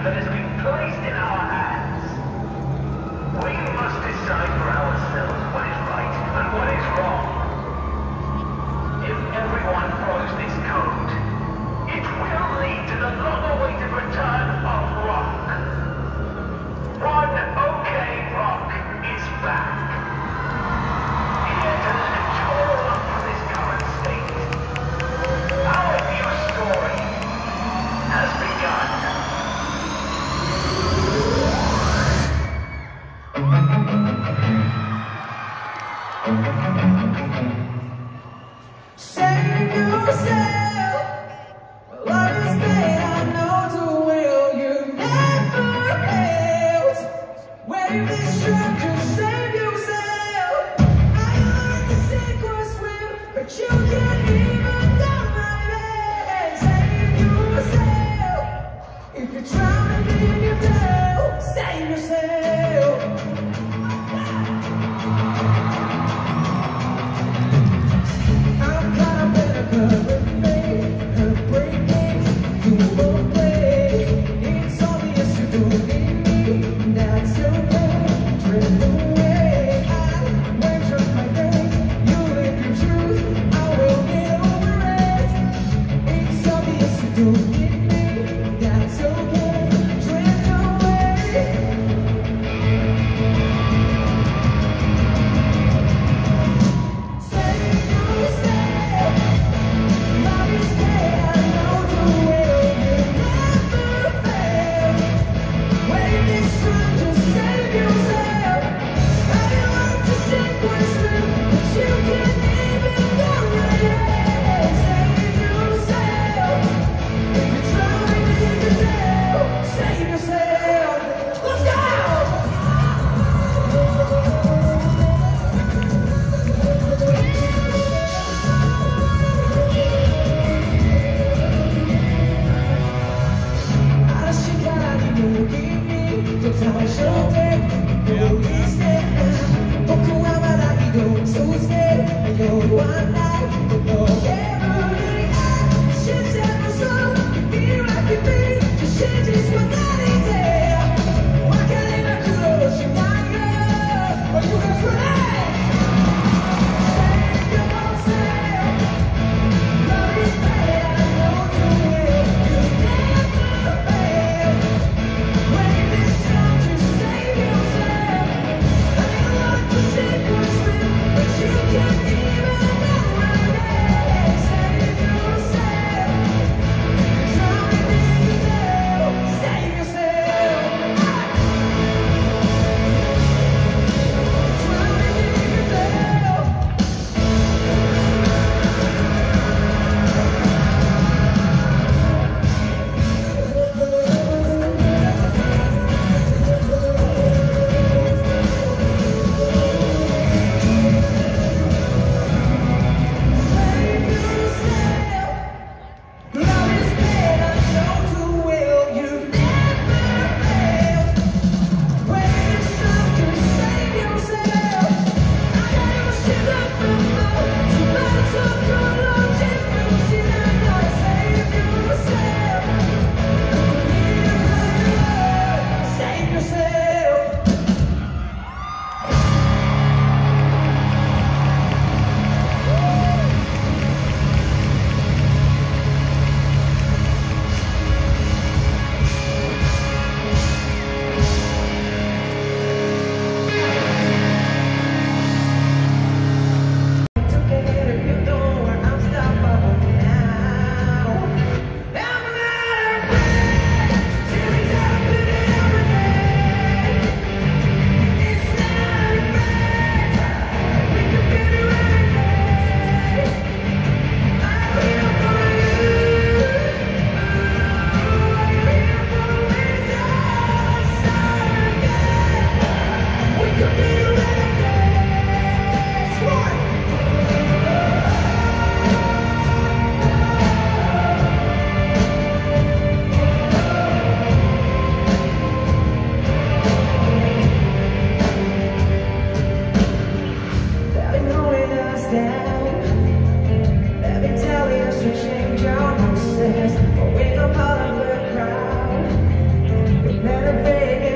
that has been placed in our hands. We must decide for ourselves what is right and what is wrong. If everyone follows this code, it will lead to the long-awaited return of rock. One okay rock is back. Here to lift you all up from this current state. Our new story has begun. Save yourself. Love is pain, I know too well. You never failed. Wave this shot, just save yourself. I learned to sink or swim, but you can't even dive in. Save yourself. If you're drowning in your doubt, save yourself. I'm kinda better, but her breakings, you won't play. It's obvious you don't need me, that's okay. Drift away, I won't trust my days. You live your truth, I will get over it. It's obvious you don't need me, that's okay. Drift away. Save yourself. Love is dead, I know too well. You never fail. Wave this shot, just save yourself. I learned to sink or swim, but you can't even go right. Save yourself. If you're drowning in the depths.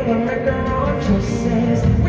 we make our own choices.